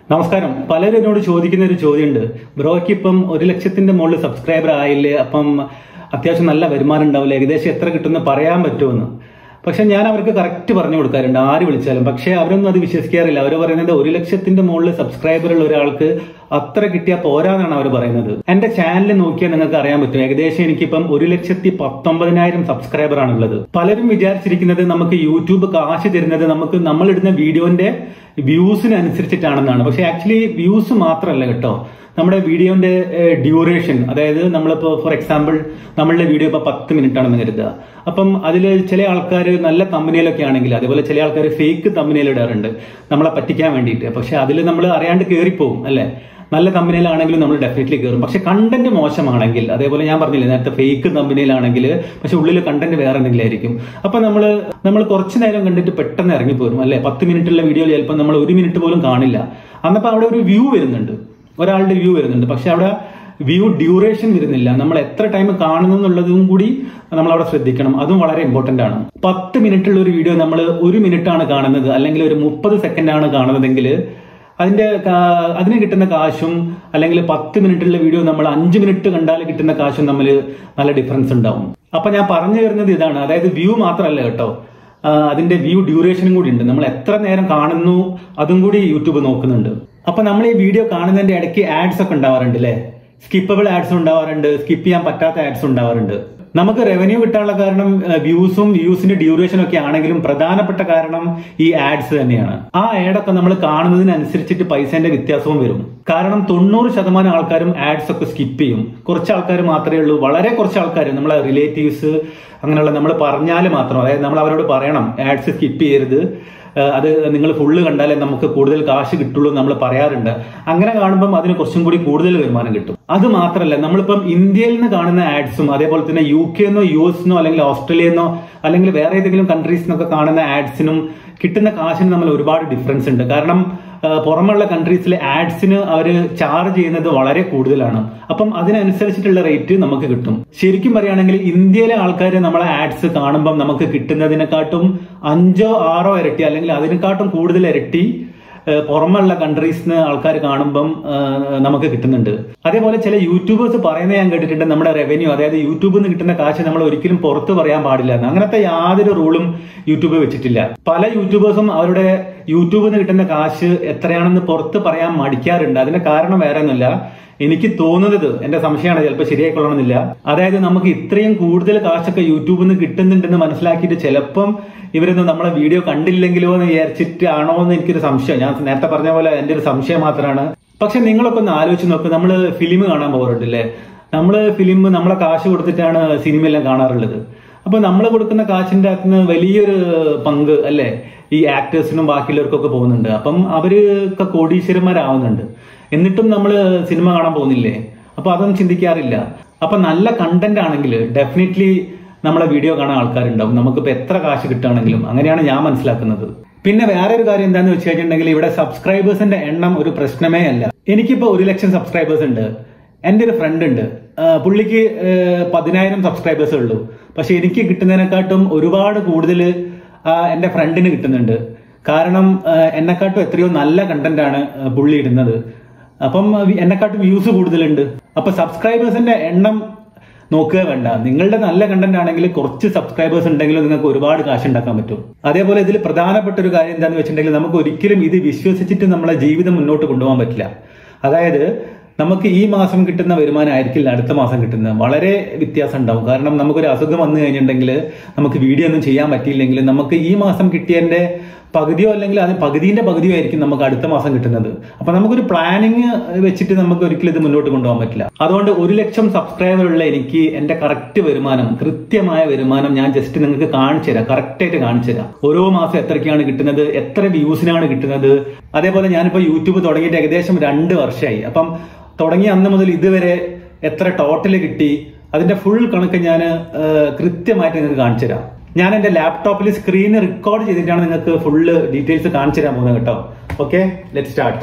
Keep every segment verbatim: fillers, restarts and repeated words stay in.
നമസ്കാരം. പലരും എന്നോട് ചോദിക്കുന്ന ഒരു ചോദ്യമുണ്ട്, ബ്രോയ്ക്ക് ഇപ്പം ഒരു ലക്ഷത്തിന്റെ മുകളിൽ സബ്സ്ക്രൈബർ ആയില്ലേ, അപ്പം അത്യാവശ്യം നല്ല വരുമാനം ഉണ്ടാവില്ല, ഏകദേശം എത്ര കിട്ടുമെന്ന് പറയാൻ പറ്റുമെന്ന്. പക്ഷെ ഞാൻ അവർക്ക് കറക്റ്റ് പറഞ്ഞു കൊടുക്കാറുണ്ട്, ആര് വിളിച്ചാലും. പക്ഷെ അവരൊന്നും അത് വിശ്വസിക്കാറില്ല. അവർ പറയുന്നത് ഒരു ലക്ഷത്തിന്റെ മുകളിൽ സബ്സ്ക്രൈബർ ഉള്ള ഒരാൾക്ക് അത്ര കിട്ടിയാൽ പോരാന്നാണ് അവർ പറയുന്നത്. എന്റെ ചാനൽ നോക്കിയാൽ നിങ്ങൾക്ക് അറിയാൻ പറ്റും, ഏകദേശം എനിക്കിപ്പം ഒരു ലക്ഷത്തി പത്തൊമ്പതിനായിരം സബ്സ്ക്രൈബർ ആണുള്ളത്. പലരും വിചാരിച്ചിരിക്കുന്നത് നമുക്ക് യൂട്യൂബ് കാശ് തരുന്നത് നമുക്ക് നമ്മളിടുന്ന വീഡിയോന്റെ വ്യൂസിന് അനുസരിച്ചിട്ടാണെന്നാണ്. പക്ഷെ ആക്ച്വലി വ്യൂസ് മാത്രമല്ല കേട്ടോ, നമ്മുടെ വീഡിയോന്റെ ഡ്യൂറേഷൻ, അതായത് നമ്മളിപ്പോ ഫോർ എക്സാമ്പിൾ നമ്മളുടെ വീഡിയോ ഇപ്പൊ പത്ത് മിനിറ്റ് ആണെന്ന് കരുതുക. അപ്പം അതിൽ ചില ആൾക്കാർ നല്ല തമ്പനയിലൊക്കെ ആണെങ്കിൽ, അതേപോലെ ചില ആൾക്കാർ ഫേക്ക് തമ്പനയിൽ ഇടാറുണ്ട് നമ്മളെ പറ്റിക്കാൻ വേണ്ടിയിട്ട്. പക്ഷെ അതിൽ നമ്മൾ അറിയാണ്ട് കയറിപ്പോവും അല്ലെ. നല്ല തമ്പനയിലാണെങ്കിലും നമ്മൾ ഡെഫിനറ്റ്ലി കയറും. പക്ഷെ കണ്ടന്റ് മോശമാണെങ്കിൽ, അതേപോലെ ഞാൻ പറഞ്ഞില്ലേ നേരത്തെ ഫേക്ക് തമ്പനയിലാണെങ്കിൽ, പക്ഷെ ഉള്ളിൽ കണ്ടന്റ് വേറെ എന്തെങ്കിലും ആയിരിക്കും. അപ്പൊ നമ്മൾ നമ്മൾ കുറച്ചു നേരം കണ്ടിട്ട് പെട്ടെന്ന് ഇറങ്ങിപ്പോരും അല്ലെ. പത്ത് മിനിറ്റുള്ള വീഡിയോ ചിലപ്പോൾ നമ്മൾ ഒരു മിനിറ്റ് പോലും കാണില്ല. അന്നപ്പോൾ അവിടെ ഒരു വ്യൂ വരുന്നുണ്ട്, ഒരാളുടെ വ്യൂ വരുന്നുണ്ട്. പക്ഷെ അവിടെ വ്യൂ ഡ്യൂറേഷൻ വരുന്നില്ല. നമ്മൾ എത്ര ടൈം കാണുന്നു എന്നുള്ളതും കൂടി നമ്മൾ അവിടെ ശ്രദ്ധിക്കണം. അതും വളരെ ഇമ്പോർട്ടന്റ് ആണ്. പത്ത് മിനിറ്റുള്ള ഒരു വീഡിയോ നമ്മൾ ഒരു മിനിറ്റ് ആണ് കാണുന്നത്, അല്ലെങ്കിൽ ഒരു മുപ്പത് സെക്കൻഡ് ആണ് കാണുന്നതെങ്കിൽ അതിന്റെ അതിന് കിട്ടുന്ന കാശും, അല്ലെങ്കിൽ പത്ത് മിനിറ്റുള്ള വീഡിയോ നമ്മൾ അഞ്ച് മിനിറ്റ് കണ്ടാൽ കിട്ടുന്ന കാശും തമ്മിൽ നല്ല ഡിഫറൻസ് ഉണ്ടാവും. അപ്പൊ ഞാൻ പറഞ്ഞു വരുന്നത് ഇതാണ്, അതായത് വ്യൂ മാത്രമല്ല കേട്ടോ, അതിന്റെ വ്യൂ ഡ്യൂറേഷനും കൂടി ഉണ്ട്. നമ്മൾ എത്ര നേരം കാണുന്നു അതും കൂടി യൂട്യൂബ് നോക്കുന്നുണ്ട്. അപ്പൊ നമ്മൾ ഈ വീഡിയോ കാണുന്നതിന്റെ ഇടയ്ക്ക് ആഡ്സ് ഒക്കെ ഉണ്ടാവാറുണ്ട് അല്ലെ. സ്കിപ്പബിൾ ആഡ്സ് ഉണ്ടാവാറുണ്ട്, സ്കിപ്പ് ചെയ്യാൻ പറ്റാത്ത ആഡ്സ് ഉണ്ടാവാറുണ്ട്. നമുക്ക് റവന്യൂ കിട്ടാനുള്ള കാരണം വ്യൂസും വ്യൂസിന്റെ ഡ്യൂറേഷനും ഒക്കെ ആണെങ്കിലും പ്രധാനപ്പെട്ട കാരണം ഈ ആഡ്സ് തന്നെയാണ്. ആ ആഡൊക്കെ നമ്മൾ കാണുന്നതിനനുസരിച്ചിട്ട് പൈസന്റെ വ്യത്യാസവും വരും. കാരണം തൊണ്ണൂറ് ശതമാനം ആൾക്കാരും ആഡ്സ് ഒക്കെ സ്കിപ്പ് ചെയ്യും. കുറച്ച് ആൾക്കാർ മാത്രമേ ഉള്ളൂ, വളരെ കുറച്ച് ആൾക്കാർ, നമ്മളെ റിലേറ്റീവ്സ് അങ്ങനെയുള്ള നമ്മൾ പറഞ്ഞാൽ മാത്രം, അതായത് നമ്മൾ അവരോട് പറയണം ആഡ്സ് സ്കിപ്പ് ചെയ്യരുത്, അത് നിങ്ങൾ ഫുള്ള് കണ്ടാലേ നമുക്ക് കൂടുതൽ കാശ് കിട്ടുള്ളൂ നമ്മൾ പറയാറുണ്ട്. അങ്ങനെ കാണുമ്പം അതിന് കുറച്ചും കൂടി കൂടുതൽ വരുമാനം കിട്ടും. അത് മാത്രമല്ല, നമ്മളിപ്പം ഇന്ത്യയിൽ നിന്ന് കാണുന്ന ആഡ്സും, അതേപോലെ തന്നെ യു കെന്നോ യു എസിനോ അല്ലെങ്കിൽ ഓസ്ട്രേലിയന്നോ അല്ലെങ്കിൽ വേറെ ഏതെങ്കിലും കൺട്രീസിനൊക്കെ കാണുന്ന ആഡ്സിനും കിട്ടുന്ന കാശിന് നമ്മൾ ഒരുപാട് ഡിഫറൻസ് ഉണ്ട്. കാരണം പുറമുള്ള കൺട്രീസിലെ ആഡ്സിന് അവർ ചാർജ് ചെയ്യുന്നത് വളരെ കൂടുതലാണ്. അപ്പം അതിനനുസരിച്ചിട്ടുള്ള റേറ്റ് നമുക്ക് കിട്ടും. ശരിക്കും പറയുകയാണെങ്കിൽ ഇന്ത്യയിലെ ആൾക്കാർ നമ്മളെ ആഡ്സ് കാണുമ്പം നമുക്ക് കിട്ടുന്നതിനെക്കാട്ടും അഞ്ചോ ആറോ ഇരട്ടി അല്ലെങ്കിൽ അതിനെക്കാട്ടും കൂടുതൽ ഇരട്ടി പുറമുള്ള കൺട്രീസിന് ആൾക്കാർ കാണുമ്പം നമുക്ക് കിട്ടുന്നുണ്ട്. അതേപോലെ ചില യൂട്യൂബേഴ്സ് പറയുന്നത് ഞാൻ കേട്ടിട്ടുണ്ട്, നമ്മുടെ റവന്യൂ, അതായത് യൂട്യൂബിൽ നിന്ന് കിട്ടുന്ന കാശ് നമ്മൾ ഒരിക്കലും പുറത്ത് പറയാൻ പാടില്ല എന്ന്. അങ്ങനത്തെ യാതൊരു റൂളും യൂട്യൂബ് വെച്ചിട്ടില്ല. പല യൂട്യൂബേഴ്സും അവരുടെ യൂട്യൂബിൽ നിന്ന് കിട്ടുന്ന കാശ് എത്രയാണെന്ന് പുറത്ത് പറയാൻ മടിക്കാറുണ്ട്. അതിന്റെ കാരണം വേറെ ഒന്നുമില്ല, എനിക്ക് തോന്നുന്നത്, എന്റെ സംശയമാണ്, ചിലപ്പോൾ ശരിയായിക്കൊള്ളണമെന്നില്ല. അതായത് നമുക്ക് ഇത്രയും കൂടുതൽ കാശൊക്കെ യൂട്യൂബിൽ നിന്ന് കിട്ടുന്നുണ്ടെന്ന് മനസ്സിലാക്കിയിട്ട് ചിലപ്പം ഇവരൊന്നും നമ്മളെ വീഡിയോ കണ്ടില്ലെങ്കിലോ എന്ന് വിചാരിച്ചിട്ടാണോ എന്ന് എനിക്കൊരു സംശയം. ഞാൻ നേരത്തെ പറഞ്ഞ പോലെ എന്റെ ഒരു സംശയം മാത്രമാണ്. പക്ഷെ നിങ്ങളൊക്കെ ഒന്ന് ആലോചിച്ച് നോക്ക്, നമ്മള് ഫിലിം കാണാൻ പോകാറുണ്ടല്ലേ. നമ്മള് ഫിലിം നമ്മളെ കാശ് കൊടുത്തിട്ടാണ് സിനിമയെല്ലാം കാണാറുള്ളത്. അപ്പൊ നമ്മൾ കൊടുക്കുന്ന കാശിന്റെ അകത്തുനിന്ന് വലിയൊരു പങ്ക് അല്ലെ ഈ ആക്ടേഴ്സിനും ബാക്കിയുള്ളവർക്കൊക്കെ പോകുന്നുണ്ട്. അപ്പം അവരൊക്കെ കോടീശ്വരന്മാരാവുന്നുണ്ട്. എന്നിട്ടും നമ്മൾ സിനിമ കാണാൻ പോകുന്നില്ലേ? അപ്പൊ അതൊന്നും ചിന്തിക്കാറില്ല. അപ്പൊ നല്ല കണ്ടന്റ് ആണെങ്കിൽ ഡെഫിനറ്റ്ലി നമ്മളെ വീഡിയോ കാണാൻ ആൾക്കാരുണ്ടാവും, നമുക്കിപ്പോ എത്ര കാശ് കിട്ടുകയാണെങ്കിലും. അങ്ങനെയാണ് ഞാൻ മനസ്സിലാക്കുന്നത്. പിന്നെ വേറെ ഒരു കാര്യം എന്താന്ന് വെച്ച് കഴിഞ്ഞിട്ടുണ്ടെങ്കിൽ, ഇവിടെ സബ്സ്ക്രൈബേഴ്സിന്റെ എണ്ണം ഒരു പ്രശ്നമേ അല്ല. എനിക്കിപ്പോ ഒരു ലക്ഷം സബ്സ്ക്രൈബേഴ്സ് ഉണ്ട്. എന്റെ ഒരു ഫ്രണ്ട് ഉണ്ട്, പുള്ളിക്ക് പതിനായിരം സബ്സ്ക്രൈബേഴ്സേ ഉള്ളൂ. പക്ഷെ എനിക്ക് കിട്ടുന്നതിനെക്കാട്ടും ഒരുപാട് കൂടുതൽ എന്റെ ഫ്രണ്ടിന് കിട്ടുന്നുണ്ട്. കാരണം എന്നെക്കാട്ടും എത്രയോ നല്ല കണ്ടന്റ് ആണ് പുള്ളി ഇടുന്നത്. അപ്പം എന്നെക്കാട്ടും വ്യൂസ് കൂടുതലുണ്ട്. അപ്പൊ സബ്സ്ക്രൈബേഴ്സിന്റെ എണ്ണം നോക്കുക വേണ്ട, നിങ്ങളുടെ നല്ല കണ്ടന്റ് ആണെങ്കിൽ കുറച്ച് സബ്സ്ക്രൈബേഴ്സ് ഉണ്ടെങ്കിലും നിങ്ങൾക്ക് ഒരുപാട് കാശ് ഉണ്ടാക്കാൻ പറ്റും. അതേപോലെ ഇതിൽ പ്രധാനപ്പെട്ട ഒരു കാര്യം എന്താണെന്ന് വെച്ചിട്ടുണ്ടെങ്കിൽ, നമുക്ക് ഒരിക്കലും ഇത് വിശ്വസിച്ചിട്ട് നമ്മളെ ജീവിതം മുന്നോട്ട് കൊണ്ടുപോകാൻ പറ്റില്ല. അതായത് നമുക്ക് ഈ മാസം കിട്ടുന്ന വരുമാനം ആയിരിക്കില്ല അടുത്ത മാസം കിട്ടുന്നത്, വളരെ വ്യത്യാസം ഉണ്ടാവും. കാരണം നമുക്കൊരു അസുഖം വന്നു കഴിഞ്ഞിട്ടുണ്ടെങ്കിൽ, നമുക്ക് വീഡിയോ ഒന്നും ചെയ്യാൻ പറ്റിയില്ലെങ്കിൽ, നമുക്ക് ഈ മാസം കിട്ടിയതിന്റെ പകുതിയോ അല്ലെങ്കിൽ അത് പകുതിന്റെ പകുതിയോ ആയിരിക്കും നമുക്ക് അടുത്ത മാസം കിട്ടുന്നത്. അപ്പൊ നമുക്കൊരു പ്ലാനിങ് വെച്ചിട്ട് നമുക്ക് ഒരിക്കലും ഇത് മുന്നോട്ട് കൊണ്ടുപോകാൻ പറ്റില്ല. അതുകൊണ്ട് ഒരു ലക്ഷം സബ്സ്ക്രൈബർ ഉള്ള എനിക്ക് എന്റെ കറക്റ്റ് വരുമാനം, കൃത്യമായ വരുമാനം ഞാൻ ജസ്റ്റ് നിങ്ങൾക്ക് കാണിച്ചു തരാം, കറക്റ്റ് ആയിട്ട് കാണിച്ചു തരാം. ഓരോ മാസം എത്രയ്ക്കാണ് കിട്ടുന്നത്, എത്ര വ്യൂസിനാണ് കിട്ടുന്നത്. അതേപോലെ ഞാനിപ്പോ യൂട്യൂബ് തുടങ്ങിയിട്ട് ഏകദേശം രണ്ട് വർഷമായി. അപ്പം തുടങ്ങിയ അന്ന് മുതൽ ഇതുവരെ എത്ര ടോട്ടല് കിട്ടി, അതിന്റെ ഫുൾ കണക്ക് ഞാൻ കൃത്യമായിട്ട് നിങ്ങൾക്ക് കാണിച്ചു തരാം. ഞാൻ എന്റെ ലാപ്ടോപ്പിൽ സ്ക്രീൻ റെക്കോർഡ് ചെയ്തിട്ടാണ് നിങ്ങൾക്ക് ഫുള്ള് ഡീറ്റെയിൽസ് കാണിച്ചു തരാൻ പോകുന്നത് കേട്ടോ. Okay, let start.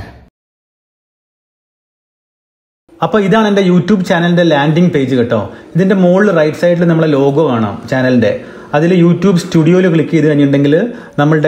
അപ്പൊ ഇതാണ് എന്റെ യൂട്യൂബ് ചാനലിന്റെ ലാൻഡിംഗ് പേജ് കേട്ടോ. ഇതിന്റെ മുകളിൽ റൈറ്റ് സൈഡിൽ നമ്മളെ ലോഗോ കാണാം ചാനലിന്റെ. അതിൽ യൂട്യൂബ് സ്റ്റുഡിയോയിൽ ക്ലിക്ക് ചെയ്ത് കഴിഞ്ഞിട്ടുണ്ടെങ്കിൽ നമ്മളുടെ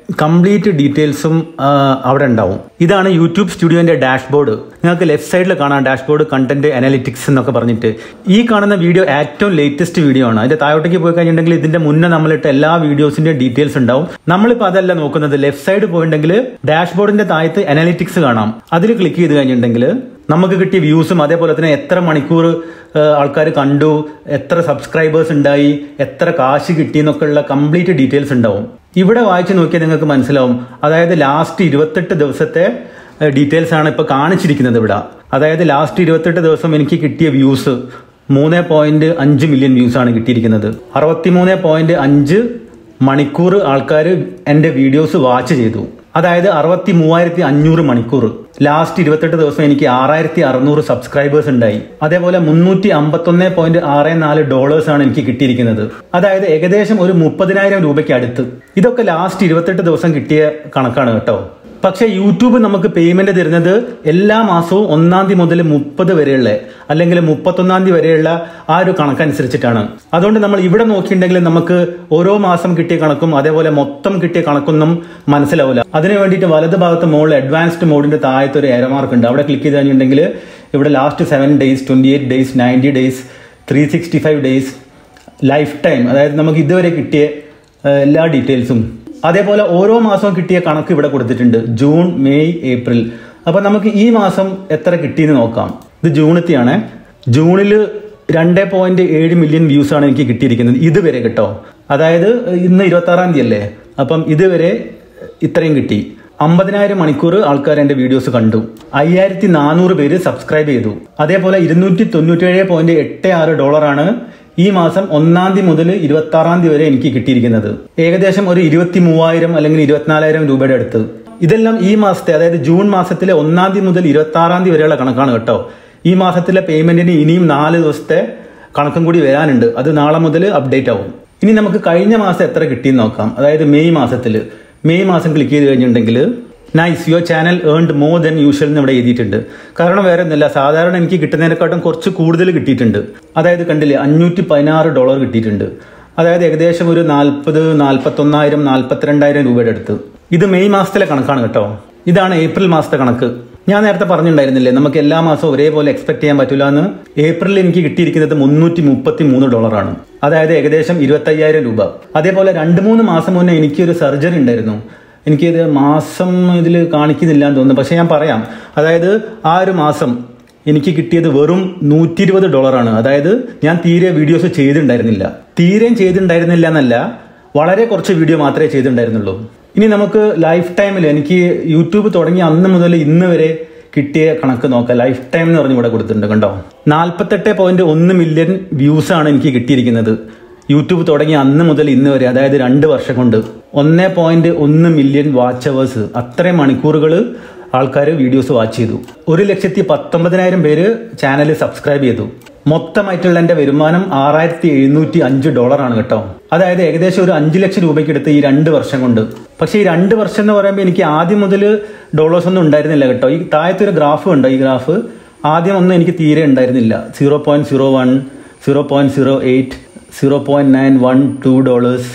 കംപ്ലീറ്റ് ഡീറ്റെയിൽസും അവിടെ ഉണ്ടാവും. ഇതാണ് യൂട്യൂബ് സ്റ്റുഡിയോന്റെ ഡാഷ്ബോർഡ്. നിങ്ങൾക്ക് ലെഫ്റ്റ് സൈഡിൽ കാണാം ഡാഷ്ബോർഡ്, കണ്ടന്റ് അനാലിറ്റിക്സ് എന്നൊക്കെ പറഞ്ഞിട്ട്. ഈ കാണുന്ന വീഡിയോ ഏറ്റവും ലേറ്റസ്റ്റ് വീഡിയോ ആണ്. അതിന്റെ താഴോട്ടേക്ക് പോയി കഴിഞ്ഞിട്ടുണ്ടെങ്കിൽ ഇതിന്റെ മുന്നേ നമ്മളിട്ട എല്ലാ വീഡിയോസിന്റെ ഡീറ്റെയിൽസ് ഉണ്ടാവും. നമ്മളിപ്പോൾ അതല്ല നോക്കുന്നത്. ലെഫ്റ്റ് സൈഡ് പോയിട്ടുണ്ടെങ്കിൽ ഡാഷ്ബോർഡിന്റെ താഴത്ത് അനാലിറ്റിക്സ് കാണാം. അതിൽ ക്ലിക്ക് ചെയ്ത് കഴിഞ്ഞിട്ടുണ്ടെങ്കിൽ നമുക്ക് കിട്ടിയ വ്യൂസും അതേപോലെ തന്നെ എത്ര മണിക്കൂർ ആൾക്കാർ കണ്ടു, എത്ര സബ്സ്ക്രൈബേഴ്സ് ഉണ്ടായി, എത്ര കാശ് കിട്ടി എന്നൊക്കെയുള്ള കംപ്ലീറ്റ് ഡീറ്റെയിൽസ് ഉണ്ടാവും. ഇവിടെ വായിച്ച് നോക്കിയാൽ നിങ്ങൾക്ക് മനസ്സിലാവും. അതായത് ലാസ്റ്റ് ഇരുപത്തെട്ട് ദിവസത്തെ ഡീറ്റെയിൽസ് ആണ് ഇപ്പോൾ കാണിച്ചിരിക്കുന്നത് ഇവിടെ. അതായത് ലാസ്റ്റ് ഇരുപത്തെട്ട് ദിവസം എനിക്ക് കിട്ടിയ വ്യൂസ് മൂന്ന് പോയിന്റ് അഞ്ച് മില്യൺ വ്യൂസ് ആണ് കിട്ടിയിരിക്കുന്നത്. അറുപത്തിമൂന്ന് പോയിന്റ് അഞ്ച് മണിക്കൂർ ആൾക്കാർ എൻ്റെ വീഡിയോസ് വാച്ച് ചെയ്തു. അതായത് അറുപത്തി മൂവായിരത്തി അഞ്ഞൂറ് മണിക്കൂർ. ലാസ്റ്റ് ഇരുപത്തെട്ട് ദിവസം എനിക്ക് ആറായിരത്തി അറുന്നൂറ് സബ്സ്ക്രൈബേഴ്സ് ഉണ്ടായി. അതേപോലെ മുന്നൂറ്റി അമ്പത്തൊന്ന് പോയിന്റ് ആറ് നാല് ഡോളേഴ്സ് ആണ് എനിക്ക് കിട്ടിയിരിക്കുന്നത്. അതായത് ഏകദേശം ഒരു മുപ്പതിനായിരം രൂപയ്ക്ക് അടുത്ത്. ഇതൊക്കെ ലാസ്റ്റ് ഇരുപത്തെട്ട് ദിവസം കിട്ടിയ കണക്കാണ് കേട്ടോ. പക്ഷെ യൂട്യൂബ് നമുക്ക് പേയ്മെന്റ് തരുന്നത് എല്ലാ മാസവും ഒന്നാം തീയതി മുതൽ മുപ്പത് വരെയുള്ള അല്ലെങ്കിൽ മുപ്പത്തൊന്നാം തീയതി വരെയുള്ള ആ ഒരു കണക്കനുസരിച്ചിട്ടാണ്. അതുകൊണ്ട് നമ്മൾ ഇവിടെ നോക്കിയിട്ടുണ്ടെങ്കിൽ നമുക്ക് ഓരോ മാസം കിട്ടിയ കണക്കും അതേപോലെ മൊത്തം കിട്ടിയ കണക്കൊന്നും മനസ്സിലാവില്ല. അതിനു വേണ്ടിയിട്ട് വലത് ഭാഗത്ത് മുകളിൽ അഡ്വാൻസ്ഡ് മോഡിന്റെ താഴത്ത് ഒരു എറോ മാർക്ക് ഉണ്ട്. അവിടെ ക്ലിക്ക് ചെയ്ത് കഴിഞ്ഞിട്ടുണ്ടെങ്കിൽ ഇവിടെ last seven days twenty eight days ninety days three sixty five days lifetime, അതായത് നമുക്ക് ഇതുവരെ കിട്ടിയ എല്ലാ ഡീറ്റെയിൽസും അതേപോലെ ഓരോ മാസവും കിട്ടിയ കണക്ക് ഇവിടെ കൊടുത്തിട്ടുണ്ട്. June, May, April. അപ്പൊ നമുക്ക് ഈ മാസം എത്ര കിട്ടിയെന്ന് നോക്കാം. ഇത് ജൂണിലെത്തിയാണ്. ജൂണിൽ രണ്ട് പോയിന്റ് ഏഴ് മില്യൺ വ്യൂസ് ആണ് എനിക്ക് കിട്ടിയിരിക്കുന്നത് ഇതുവരെ കേട്ടോ. അതായത് ഇന്ന് ഇരുപത്തി ആറാം തീയതി അല്ലേ, അപ്പം ഇതുവരെ ഇത്രയും കിട്ടി. അമ്പതിനായിരം മണിക്കൂർ ആൾക്കാർ എൻ്റെ വീഡിയോസ് കണ്ടു. അയ്യായിരത്തി നാനൂറ് പേര് സബ്സ്ക്രൈബ് ചെയ്തു. അതേപോലെ ഇരുന്നൂറ്റി തൊണ്ണൂറ്റി ഏഴ് പോയിന്റ് എട്ട് ആറ് ഡോളറാണ് ഈ മാസം ഒന്നാം തീയതി മുതൽ ഇരുപത്തി ആറാം തീയതി വരെ എനിക്ക് കിട്ടിയിരിക്കുന്നത്. ഏകദേശം ഒരു ഇരുപത്തി മൂവായിരം അല്ലെങ്കിൽ ഇരുപത്തിനാലായിരം രൂപയുടെ അടുത്ത്. ഇതെല്ലാം ഈ മാസത്തെ, അതായത് ജൂൺ മാസത്തിലെ ഒന്നാം തീയതി മുതൽ ഇരുപത്തി ആറാം തീയതി വരെയുള്ള കണക്കാണ് കേട്ടോ. ഈ മാസത്തിലെ പേയ്മെന്റിന് ഇനിയും നാല് ദിവസത്തെ കണക്കും കൂടി വരാനുണ്ട്. അത് നാളെ മുതൽ അപ്ഡേറ്റ് ആവും. ഇനി നമുക്ക് കഴിഞ്ഞ മാസം എത്ര കിട്ടിയെന്ന് നോക്കാം. അതായത് മെയ് മാസത്തിൽ മെയ് മാസം ക്ലിക്ക് ചെയ്ത് കഴിഞ്ഞിട്ടുണ്ടെങ്കിൽ nice, your channel earned more than usual എന്ന് ഇവിടെ എഴുതിയിട്ടുണ്ട്. കാരണം വേറെ ഒന്നുമില്ല, സാധാരണ എനിക്ക് കിട്ടുന്നതിനെക്കാട്ടും കുറച്ച് കൂടുതൽ കിട്ടിയിട്ടുണ്ട്. അതായത് കണ്ടില്ലേ, അഞ്ഞൂറ്റി പതിനാറ് ഡോളർ കിട്ടിയിട്ടുണ്ട്. അതായത് ഏകദേശം ഒരു നാൽപ്പത് നാൽപ്പത്തൊന്നായിരം നാൽപ്പത്തിരണ്ടായിരം രൂപയുടെ അടുത്ത്. ഇത് മെയ് മാസത്തിലെ കണക്കാണ് കേട്ടോ. ഇതാണ് ഏപ്രിൽ മാസത്തെ കണക്ക്. ഞാൻ നേരത്തെ പറഞ്ഞിട്ടുണ്ടായിരുന്നില്ലേ നമുക്ക് എല്ലാ മാസവും ഒരേപോലെ എക്സ്പെക്ട് ചെയ്യാൻ പറ്റില്ല എന്ന്. ഏപ്രിലിൽ എനിക്ക് കിട്ടിയിരിക്കുന്നത് മുന്നൂറ്റി മുപ്പത്തി മൂന്ന് ഡോളറാണ്. അതായത് ഏകദേശം ഇരുപത്തി അയ്യായിരം രൂപ. അതേപോലെ രണ്ട് മൂന്ന് മാസം മുന്നേ എനിക്കൊരു സർജറി ഉണ്ടായിരുന്നു. എനിക്കിത് മാസം ഇതിൽ കാണിക്കുന്നില്ല എന്ന് തോന്നുന്നു, പക്ഷെ ഞാൻ പറയാം. അതായത് ആ ഒരു മാസം എനിക്ക് കിട്ടിയത് വെറും നൂറ്റി ഇരുപത് ഡോളറാണ്. അതായത് ഞാൻ തീരെ വീഡിയോസ് ചെയ്തിട്ടുണ്ടായിരുന്നില്ല. തീരെയും ചെയ്തിട്ടുണ്ടായിരുന്നില്ല എന്നല്ല, വളരെ കുറച്ച് വീഡിയോ മാത്രമേ ചെയ്തിട്ടുണ്ടായിരുന്നുള്ളൂ. ഇനി നമുക്ക് ലൈഫ് ടൈമിൽ എനിക്ക് യൂട്യൂബ് തുടങ്ങിയ അന്ന് മുതൽ ഇന്ന് വരെ കിട്ടിയ കണക്ക് നോക്കാം. ലൈഫ് ടൈം എന്ന് പറഞ്ഞ് ഇവിടെ കൊടുത്തിട്ടുണ്ട് കണ്ടോ. നാൽപ്പത്തെട്ട് പോയിന്റ് ഒന്ന് മില്യൺ വ്യൂസ് ആണ് എനിക്ക് കിട്ടിയിരിക്കുന്നത് യൂട്യൂബ് തുടങ്ങിയ അന്ന് മുതൽ ഇന്ന് വരെ. അതായത് രണ്ട് വർഷം കൊണ്ട് ഒന്ന് പോയിന്റ് ഒന്ന് മില്യൺ വാച്ച് അവേഴ്സ്, അത്രയും മണിക്കൂറുകൾ ആൾക്കാർ വീഡിയോസ് വാച്ച് ചെയ്തു. ഒരു ലക്ഷത്തി പത്തൊമ്പതിനായിരം പേര് ചാനൽ സബ്സ്ക്രൈബ് ചെയ്തു. മൊത്തമായിട്ടുള്ള എൻ്റെ വരുമാനം ആറായിരത്തി എഴുന്നൂറ്റി അഞ്ച് ഡോളറാണ് കേട്ടോ. അതായത് ഏകദേശം ഒരു അഞ്ച് ലക്ഷം രൂപയ്ക്ക് എടുത്ത് ഈ രണ്ട് വർഷം കൊണ്ട്. പക്ഷേ ഈ രണ്ട് വർഷം എന്ന് പറയുമ്പോൾ എനിക്ക് ആദ്യം മുതൽ ഡോളേഴ്സ് ഒന്നും ഉണ്ടായിരുന്നില്ല കേട്ടോ. ഈ താഴത്തൊരു ഗ്രാഫ് ഉണ്ടോ, ഈ ഗ്രാഫ് ആദ്യം ഒന്നും എനിക്ക് തീരെ ഉണ്ടായിരുന്നില്ല. Zero point zero one zero point zero eight zero point nine one two dollars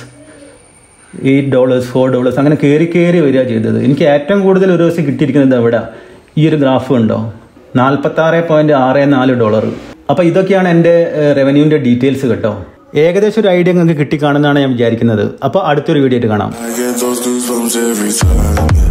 eight dollars four dollars അങ്ങനെ കയറി കയറി വരിക ചെയ്തത്. എനിക്ക് ഏറ്റവും കൂടുതൽ ഒരു ദിവസം കിട്ടിയിരിക്കുന്നത് എവിടെ, ഈ ഒരു ഗ്രാഫ് ഉണ്ടോ, നാൽപ്പത്തി ആറ് പോയിന്റ് ആറ് നാല് ഡോളർ. അപ്പൊ ഇതൊക്കെയാണ് എൻ്റെ റവന്യൂവിന്റെ ഡീറ്റെയിൽസ് കേട്ടോ. ഏകദേശം ഒരു ഐഡിയ നിങ്ങൾക്ക് കിട്ടിക്കാണുന്നതാണ് ഞാൻ വിചാരിക്കുന്നത്. അപ്പോൾ അടുത്തൊരു വീഡിയോ ആയിട്ട് കാണാം.